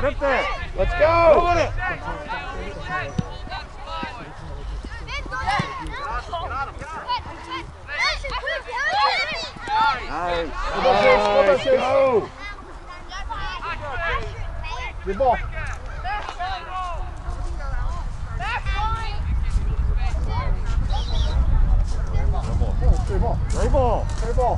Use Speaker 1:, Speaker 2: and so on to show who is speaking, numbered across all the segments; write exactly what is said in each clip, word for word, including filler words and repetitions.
Speaker 1: Get up there. Let's go. Go on it. Nice. Nice. Go. Good ball. Play ball. Play ball. Play ball.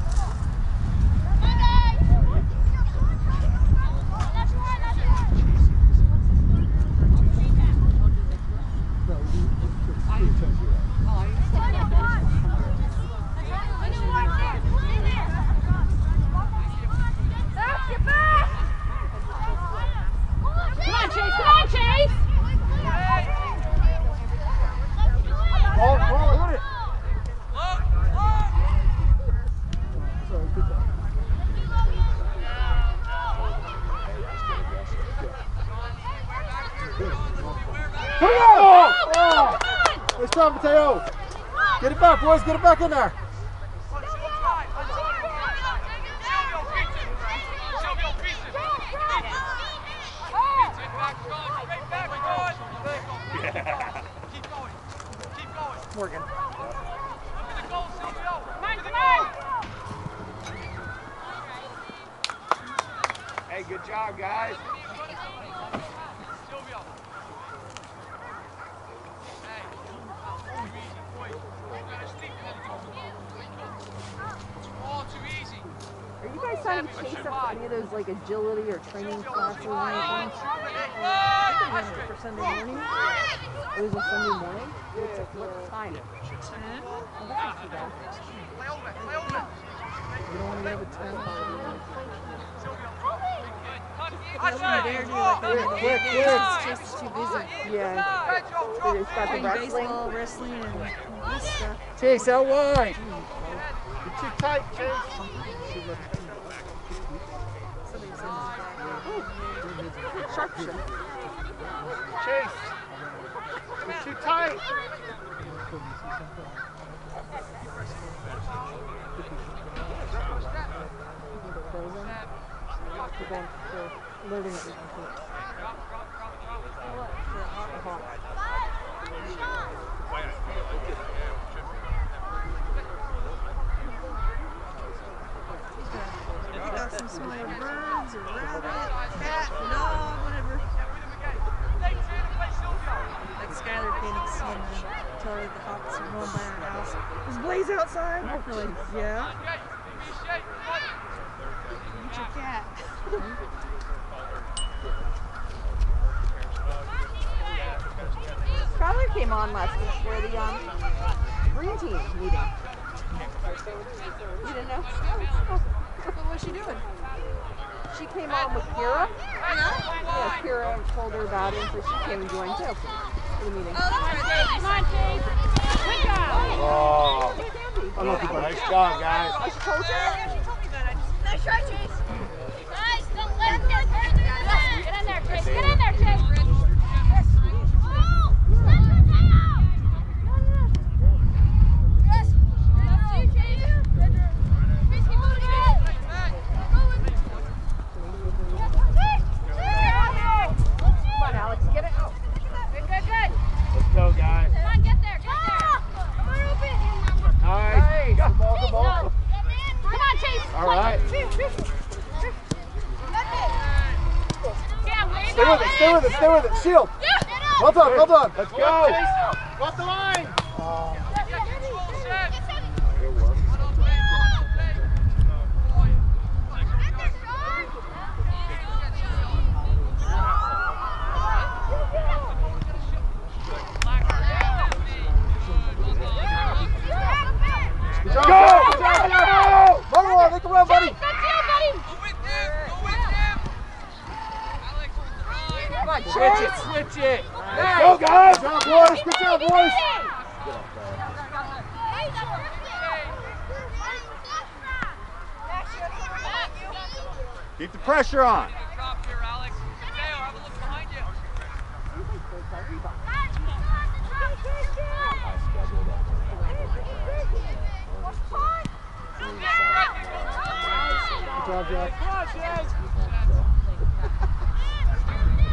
Speaker 1: Mateo. Get it back, boys. Get it back in there. Yeah. Keep going. Keep going. Morgan. Hey, good job, guys.
Speaker 2: Trying to chase up any of those like agility or training classes or anything? For Sunday morning? It was a Sunday morning? It's like what time? ten? Oh, that's not too bad. You don't want to have a ten?
Speaker 3: Quick, quick, quick. It's too busy.
Speaker 2: Yeah. So they got the wrestling?
Speaker 3: Baseball, wrestling, and this stuff.
Speaker 1: Chase, out wide. You're too tight, Chase.
Speaker 2: Sharpshooter.
Speaker 1: Chase, you're too tight.
Speaker 2: Loading it.
Speaker 3: Some smaller birds or rabbit, cat, dog, whatever. Like Skylar can't see and tell her the Hawks are going by our house. There's Blaze outside. We're like, yeah. Eat your cat.
Speaker 2: Skylar came on last week for the um, green team meeting. You didn't know? Oh.
Speaker 3: What was she doing?
Speaker 2: She came on with Kira. Yeah? Yeah, Kira told her about it, so she came and joined too for the meeting.
Speaker 3: Oh, that's right. Come on, Chase. Good job.
Speaker 1: Oh, I'm looking for a nice job, guys.
Speaker 2: Oh, she told you?
Speaker 3: Yeah, she told me that. I just... Nice try, Chase.
Speaker 4: Guys, don't let him get there. Get in there, Chase. Get in there, Chase.
Speaker 1: Stay with it, stay with it. Shield. Well done, well done. Let's go. Off the line. Oh. Good work. Good job. Go! Good job, go! Run along, make a run, buddy. Switch it, switch it. Nice. Go, guys. Good job, boys. Good job, boys. Keep the pressure on. Good job, Jack.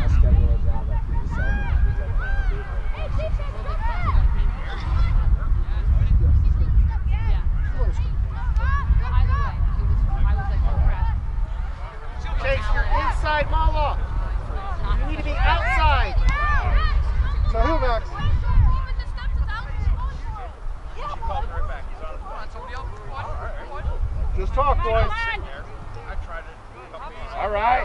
Speaker 1: Chase, you're inside Mala. You need to be outside. So who, Max? Just talk, boys. All right.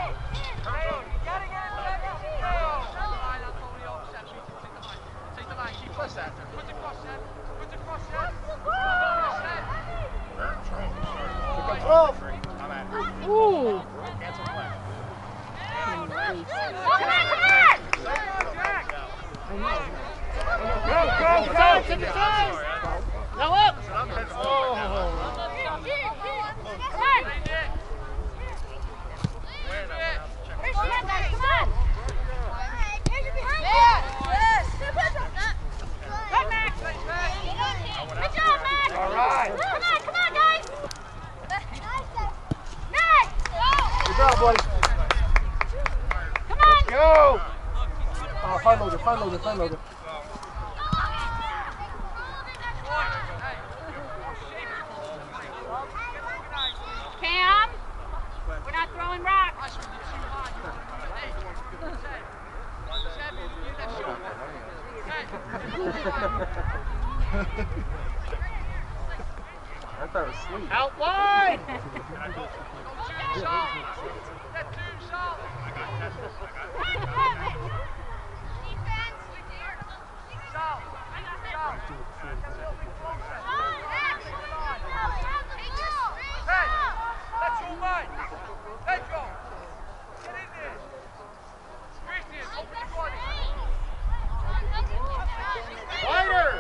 Speaker 1: twelve.
Speaker 2: Ooh.
Speaker 1: Go, go, go! Take your time! Now up! Oh. All right.
Speaker 4: Come on, come on, guys!
Speaker 1: Good job, buddy.
Speaker 4: Come on!
Speaker 1: Go! Oh, fine loader, fine loader, fine loader.
Speaker 4: Cam, we're not throwing rocks.
Speaker 1: I thought it was sweet. Out wide! Wider!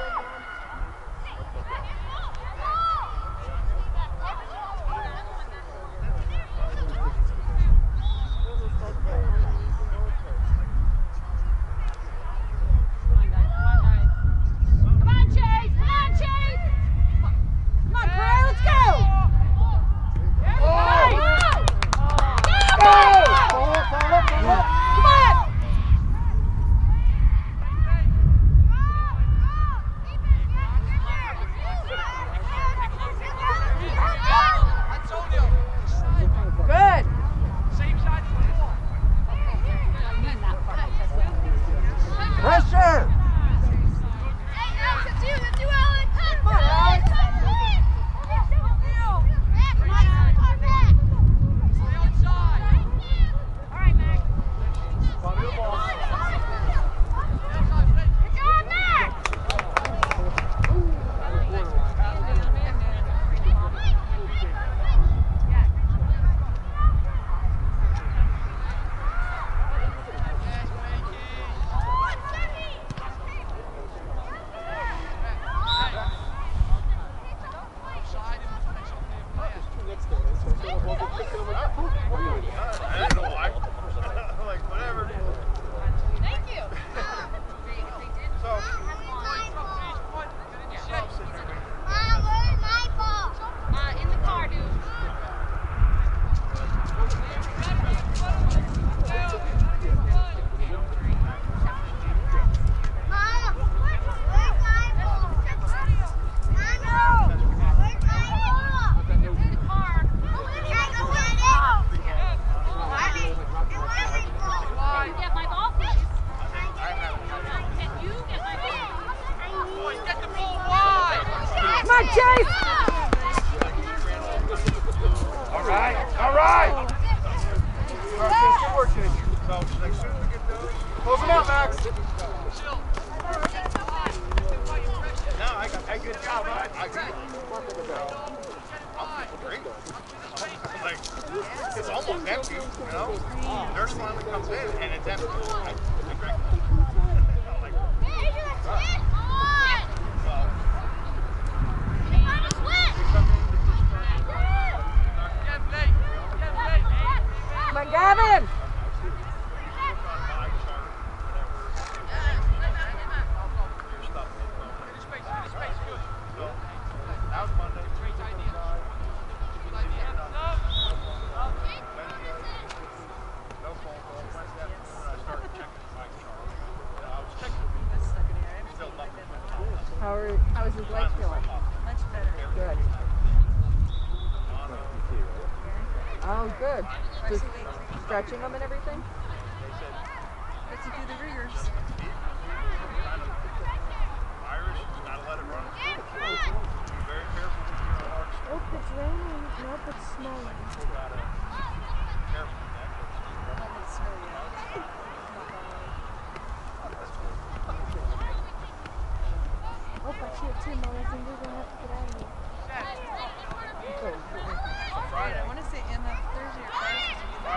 Speaker 3: Second
Speaker 2: Oh, good. Just stretching them and everything?
Speaker 3: Gets you through the rigors.
Speaker 5: Irish, gotta let it run. Be very careful with your arms.
Speaker 3: Oh, it's raining. Nope, it's snowing.
Speaker 5: Gotta be careful with that.
Speaker 3: Let it snow yet. Oh, I see it too, Mom. I think we're gonna have to get out of here. Friday. I want to say Emma Thursday or Friday.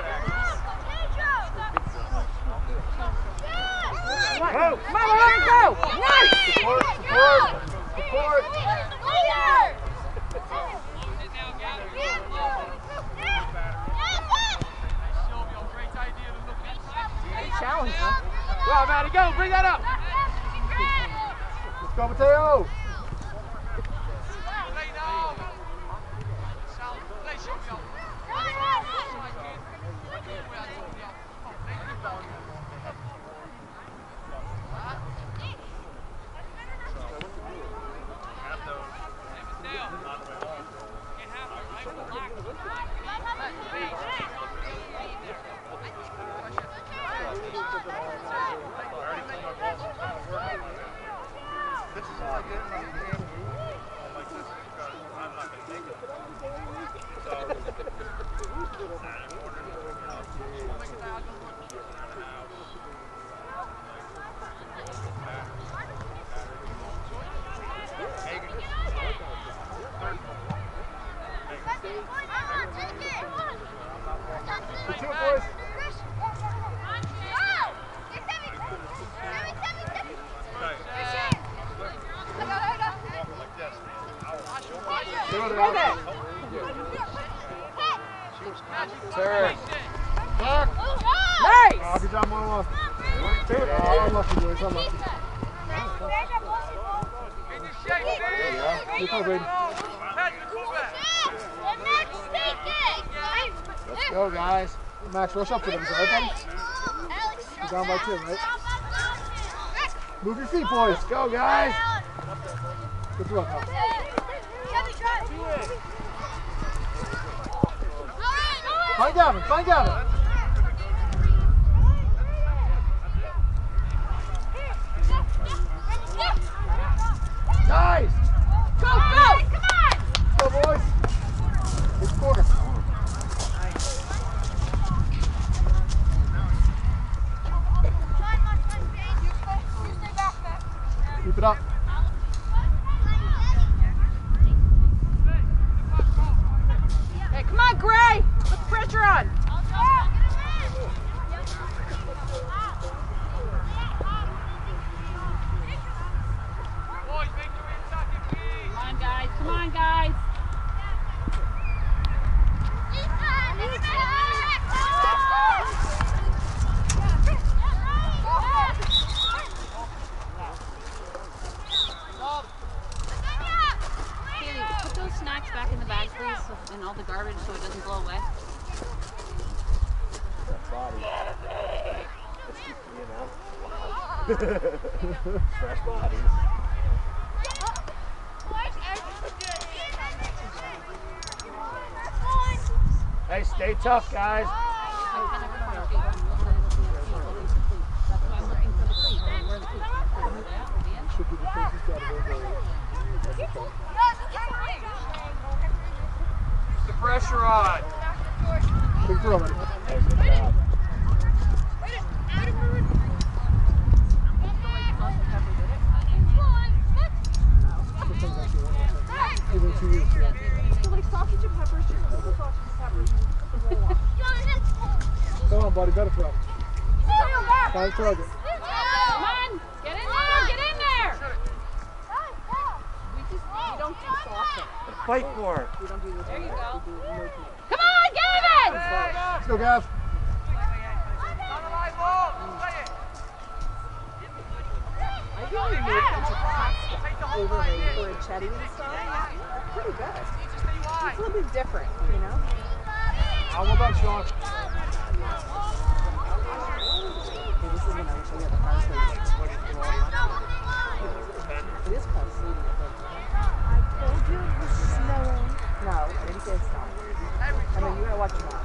Speaker 2: Come on, come on, let it go! Nice!
Speaker 1: Support, support, support.
Speaker 2: Challenge, huh?
Speaker 1: Go on, Maddie, go, bring that up. Let's go, Mateo.
Speaker 5: This is all I get. I'm like this because I'm not going to make it. So, Saturday morning, you know, I'll make it out. Around the house.
Speaker 1: The two boys. Sir. Back.
Speaker 2: Nice!
Speaker 1: Oh, good job, Mama. Oh, unlucky, boys. Unlucky. Good play, Brady. Let's go, guys. Max, rush up to them. Is that right, buddy? You're down by two, right? Move your feet, boys. Let's go, guys. Good luck, huh? Find Gavin, find Gavin. Nice!
Speaker 4: Go, go! Come on!
Speaker 1: Go, boys. Good quarter. Keep it up.
Speaker 2: Hey, come on, Gray! Put the pressure on!
Speaker 4: Come on, guys. Come on, guys. Haley, put those snacks back in the bag, please, so- and all the garbage so it doesn't blow away.
Speaker 1: Fresh bodies. Hey, stay tough, guys. Should be the closest guy to go.
Speaker 5: The pressure on.
Speaker 1: Big throw, buddy. Even two years ago.
Speaker 2: So like sausage and peppers, just put the sausage and peppers.
Speaker 1: Come on, buddy, better throw. Five target.
Speaker 4: Come on. Get in there. Get in there.
Speaker 2: We just, we don't do sausage.
Speaker 5: Fight for it.
Speaker 2: We don't do this.
Speaker 4: There you go.
Speaker 2: We do no people.
Speaker 4: Come on, Gavin.
Speaker 1: Let's go, Gav.
Speaker 2: I think we moved into pasta over like for a chetty and stuff. Pretty good. It's a little bit different, you know?
Speaker 1: Oh, well done, Sean.
Speaker 2: Okay, this is when I wish we had the car sleeve. It is called sleeving, I think.
Speaker 3: I told you it was snowing.
Speaker 2: No, I didn't say it's not. I know you're gonna watch them all.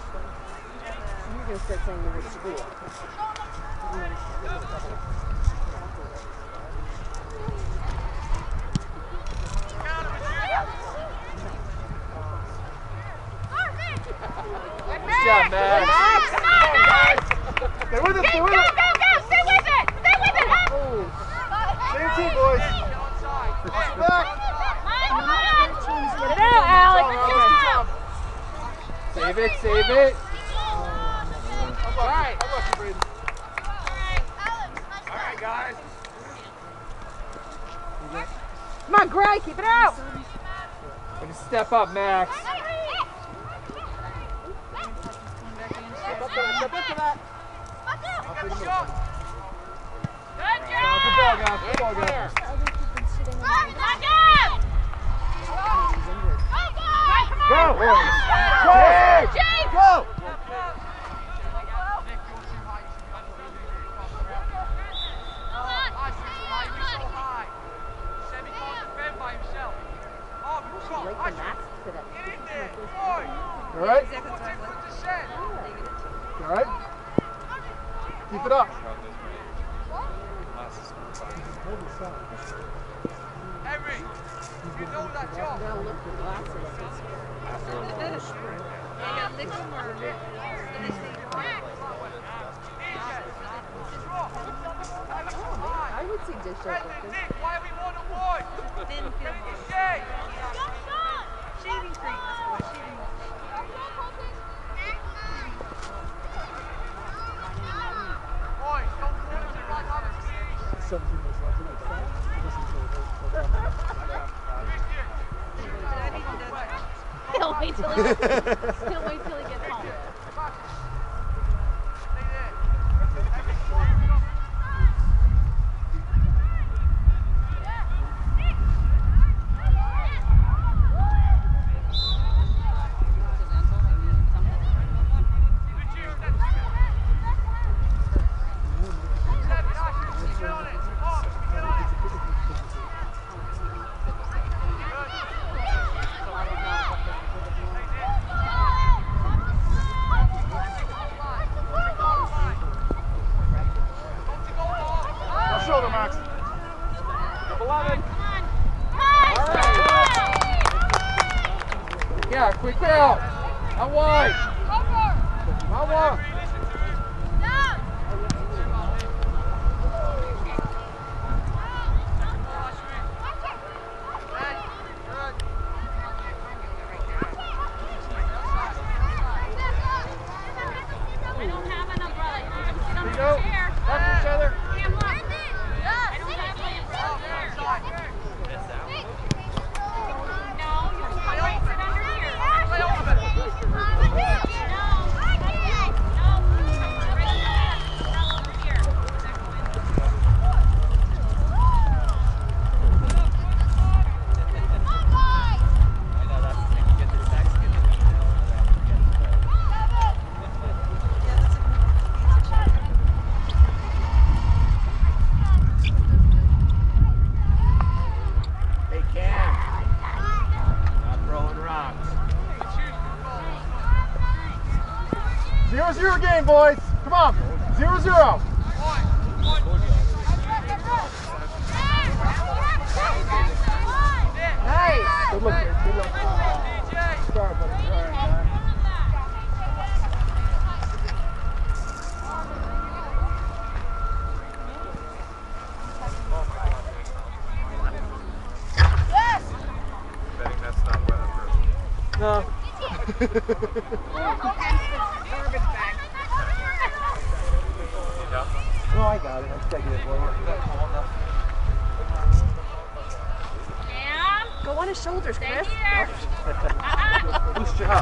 Speaker 2: gonna start saying the word school.
Speaker 1: Good job, Max. Stay with it, stay with it.
Speaker 4: Go, go, go! Stay with it! Stay with it! Up!
Speaker 1: Same team, boys. Back.
Speaker 4: Get it out, Alex!
Speaker 1: Save it, save it. All right. All right, guys.
Speaker 2: Come on, Gray, keep it out!
Speaker 1: Way to step up, Max. Step up to that, step up to that.
Speaker 4: Good
Speaker 1: Good
Speaker 4: job!
Speaker 1: ball, guys. Good ball, guys.
Speaker 4: Back up!
Speaker 1: Go, boys. Go,
Speaker 4: Jake!
Speaker 1: go.
Speaker 2: Like the mask today.
Speaker 1: All right? All right? Keep it up.
Speaker 5: Henry, you know that
Speaker 2: You
Speaker 5: job.
Speaker 2: gotta look for glasses. I would see dish up with this.
Speaker 5: Nick, why are we one on one?
Speaker 3: Didn't feel
Speaker 5: Finish
Speaker 3: good.
Speaker 5: Shay.
Speaker 3: Shaving cream. That's what shaving
Speaker 5: Boys, don't fall into the right other keys.
Speaker 1: seventeen minutes left. Look at that. Listen to it.
Speaker 4: He'll wait till he gets, he'll wait till he gets home.
Speaker 5: Stay there.
Speaker 1: Shoulder, Max. eleven. Yeah, quick out. Out wide. Out wide.
Speaker 4: I don't have an umbrella. You have to sit on
Speaker 1: Here
Speaker 4: the
Speaker 1: you go.
Speaker 4: chair.
Speaker 1: Back to each other.
Speaker 4: Cam, look. I don't have my umbrella there. No, you just come right sit under here.
Speaker 5: Play over it.
Speaker 4: No. No. Right there. Umbrella over here. Does that go in?
Speaker 1: Hey, Cam. Not throwing rocks. Zero zero game, boys. Come on. Zero zero. Nice. Good look, kid. Good look. Sorry, buddy. All right, guys.
Speaker 5: Betting that's not weatherproof.
Speaker 1: No. No, I got it. I take it for you.
Speaker 4: Cam,
Speaker 2: Go on his shoulders,
Speaker 4: stay
Speaker 2: Chris.
Speaker 4: here.
Speaker 1: Boost your hub.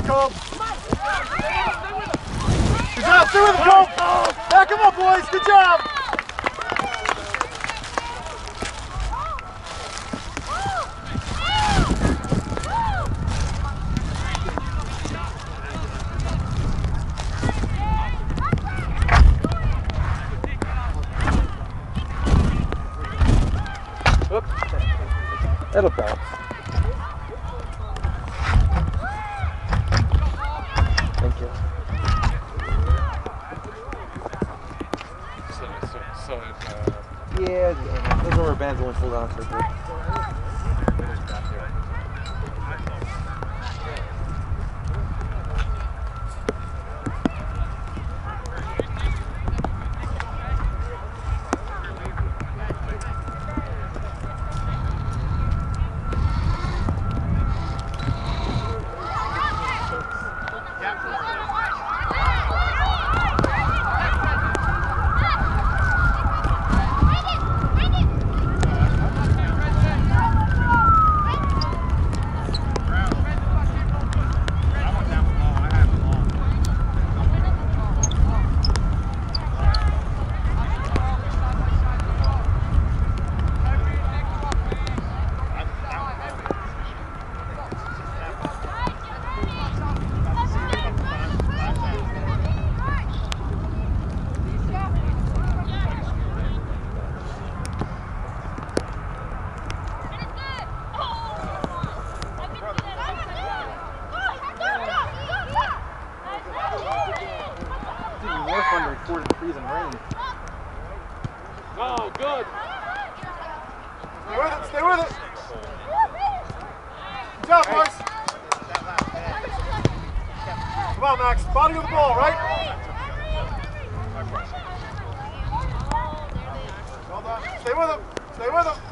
Speaker 1: job, Cole. Good job. Stay with him, Cole. Back him up, boys. Good job.
Speaker 6: It'll bounce. Thank you.
Speaker 5: So, so, so it's, uh,
Speaker 6: Yeah, those rubber bands only hold on for good.
Speaker 5: oh, good.
Speaker 1: Stay with it, stay with it. Good job, boys. Come on, Max. Body of the ball, right? Well done. Stay with him. Stay with him.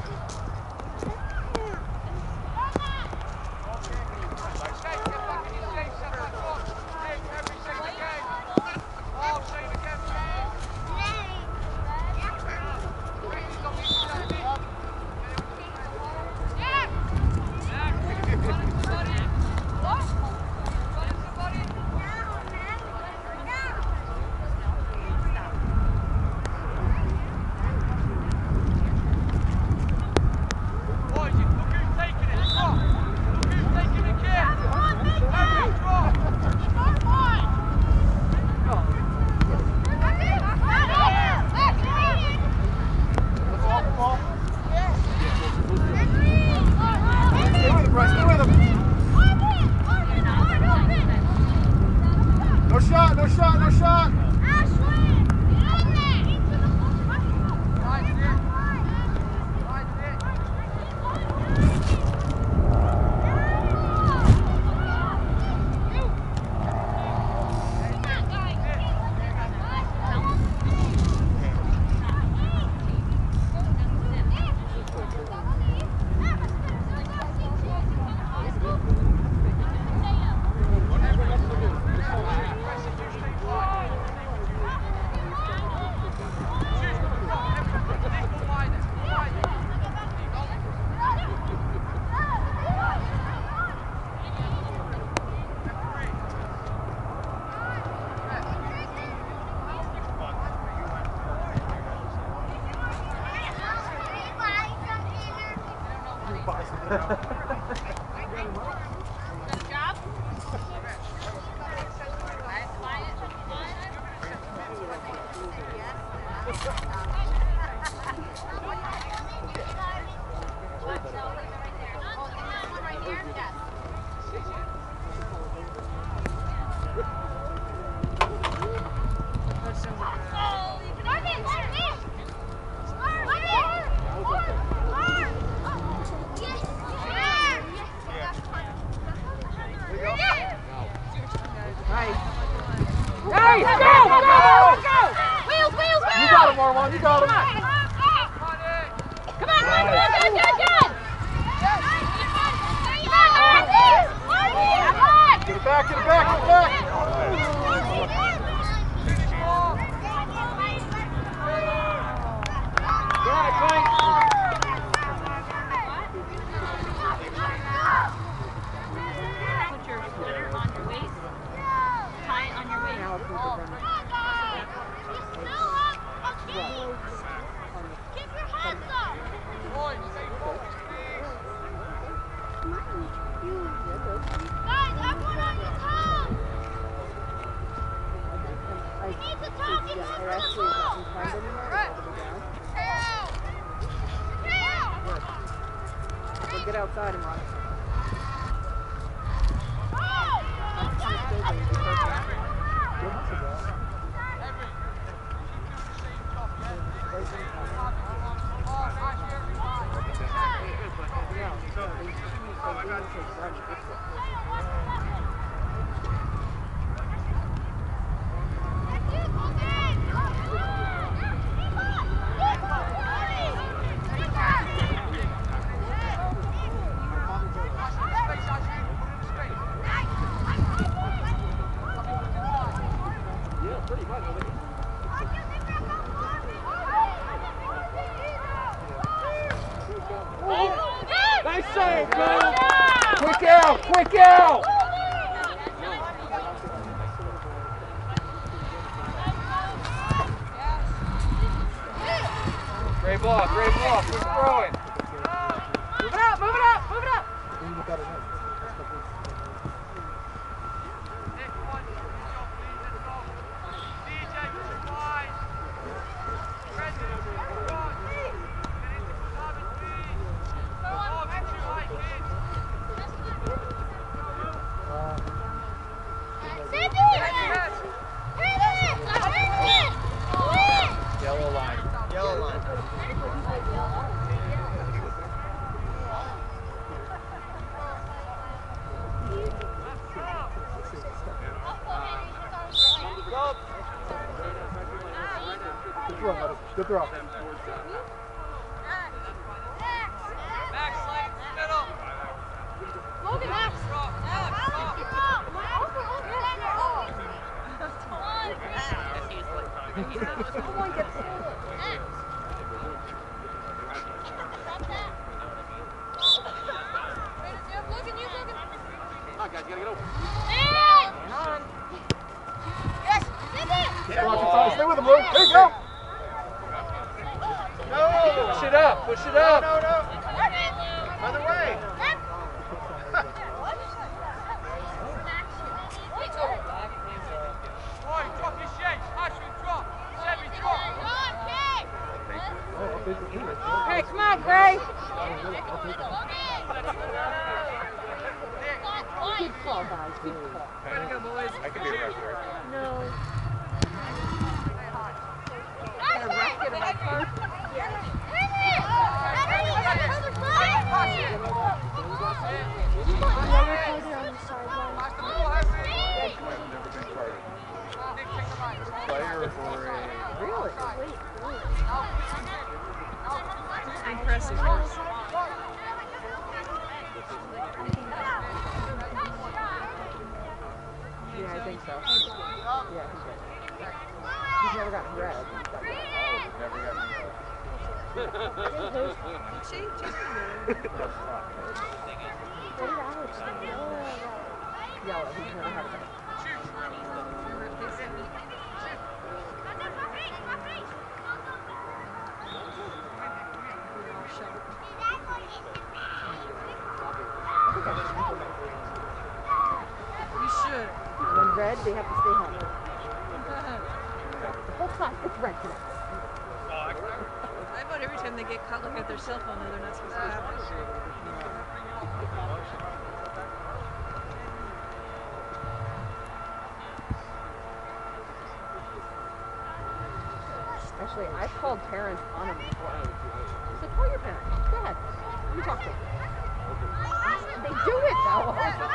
Speaker 1: No shot, no shot, no shot. You got him. Come on, good, good, good, good. Get it back, get it back, get it back.
Speaker 4: Put your sweater on your waist.
Speaker 2: actually not inclined anymore. It's all the way down. Good. So get outside and run.
Speaker 6: Nice save, man! Quick out! Quick out! Great ball, great ball, keep throwing.
Speaker 2: Move it up, move it up, move it up!
Speaker 6: Yellow line.
Speaker 5: Yellow line.
Speaker 1: Good throw, buddy. Good throw.
Speaker 5: Max, lane, middle.
Speaker 4: Logan, Max.
Speaker 2: Someone gets stolen.
Speaker 4: Logan, you, Logan.
Speaker 5: Come on, guys, you gotta get over.
Speaker 2: Hang on.
Speaker 4: Yes, Cindy.
Speaker 1: Watch your time. Stay with him, Lou. There you go.
Speaker 5: No!
Speaker 6: Push it up, push it up.
Speaker 5: No, no. Other way. Boy, drop your shades. Ashwin, drop. Chevy, drop.
Speaker 2: Okay, come on, Gray. Good call, guys. Good call.
Speaker 3: Way to go, boys.
Speaker 6: I could be a referee.
Speaker 2: No. Got a ref, get a red card.
Speaker 5: Pass the ball, Henry.
Speaker 6: I've never been part of a player or a...
Speaker 2: Really?
Speaker 3: Impressive. Boys.
Speaker 2: Yeah, I think so. Yeah, he's right. He's never gotten red.
Speaker 6: Never got me.
Speaker 3: She, she's been good.
Speaker 2: Yellow, he's never had a red.
Speaker 3: You should.
Speaker 2: When red, they have to stay home. The whole time, it's red today.
Speaker 3: I vote every time they get caught looking at their cell phone, though they're not supposed to have it.
Speaker 2: Actually, I've called parents on them before. I said, call your parents. Go ahead. Let me talk to them. They do it, though.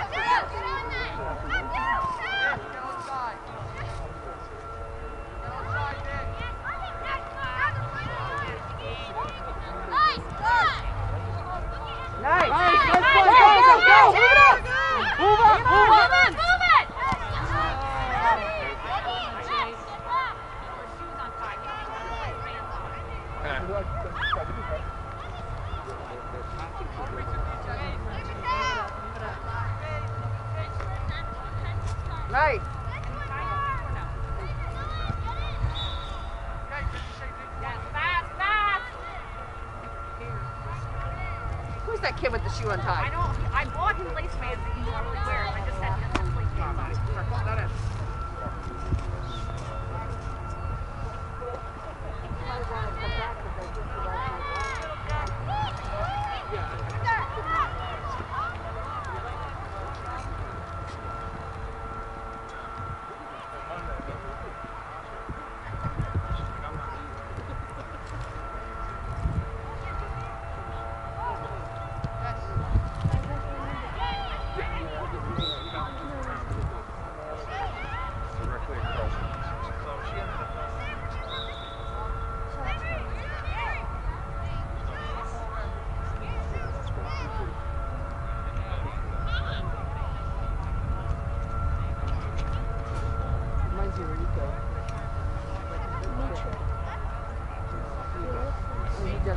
Speaker 2: Nice. Nice. Nice play. Go, go, go. Move it up. Move up. Move up.
Speaker 4: Move it, move it.
Speaker 2: Nice.
Speaker 4: Fast, fast.
Speaker 2: Who's that kid with the shoe untied?
Speaker 4: I don't, I bought him lace bands that he normally wears. I just had his lace bands on.
Speaker 2: That is.
Speaker 6: Directly across.
Speaker 5: So she ended up
Speaker 2: Reminds you of Rico. He does.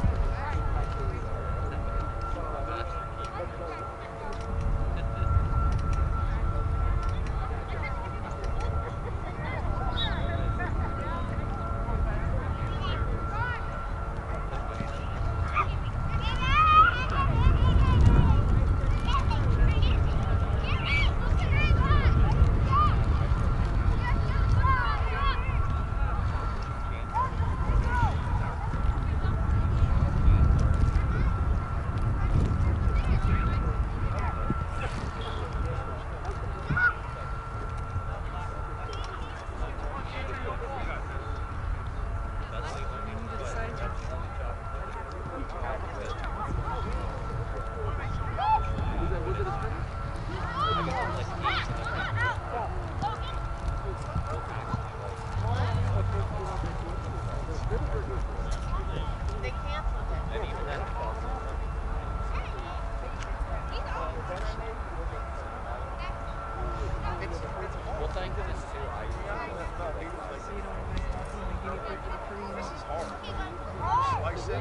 Speaker 6: Well, thank goodness too. I
Speaker 5: This is hard. Slicing.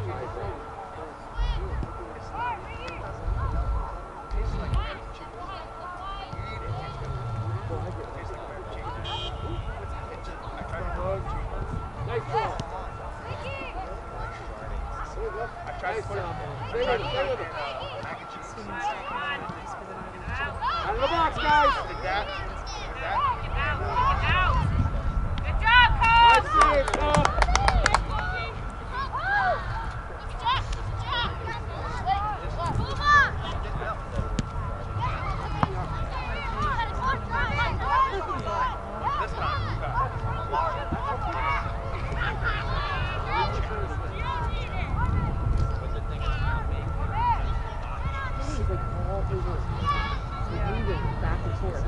Speaker 5: Tastes like mac and cheese. You eat it, tastes good. Tastes like mac and cheese. I tried to put
Speaker 1: Nice job.
Speaker 5: I tried to put it I tried to put it in uh, mac and cheese.
Speaker 1: Out of the box, guys.
Speaker 5: Did that? Did that?
Speaker 4: Good job,
Speaker 1: Let's
Speaker 4: coach!
Speaker 1: see it, Tom.
Speaker 4: Move on!
Speaker 5: This time, we got
Speaker 2: He's like all over. He's moving back and forth.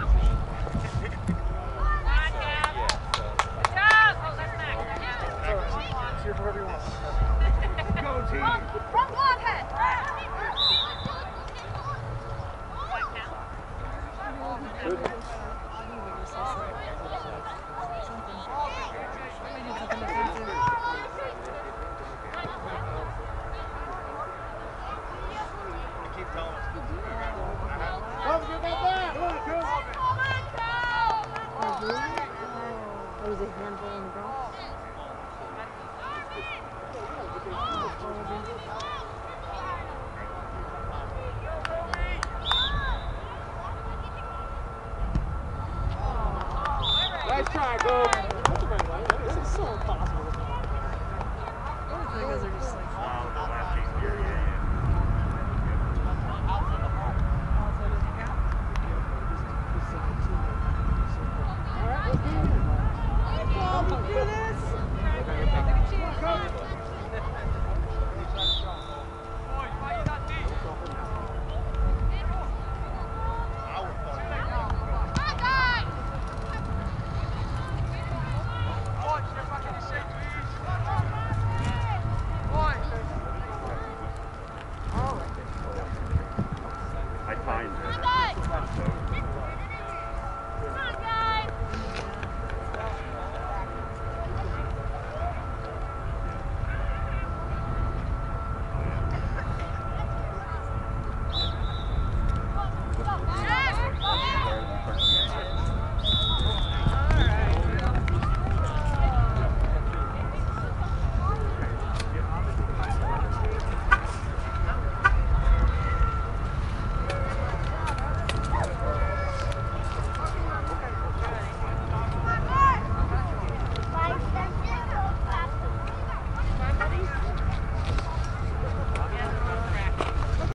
Speaker 4: Good job! Oh, that's Max.
Speaker 5: It's here for everyone. Go team!
Speaker 4: Front block head!
Speaker 1: Good.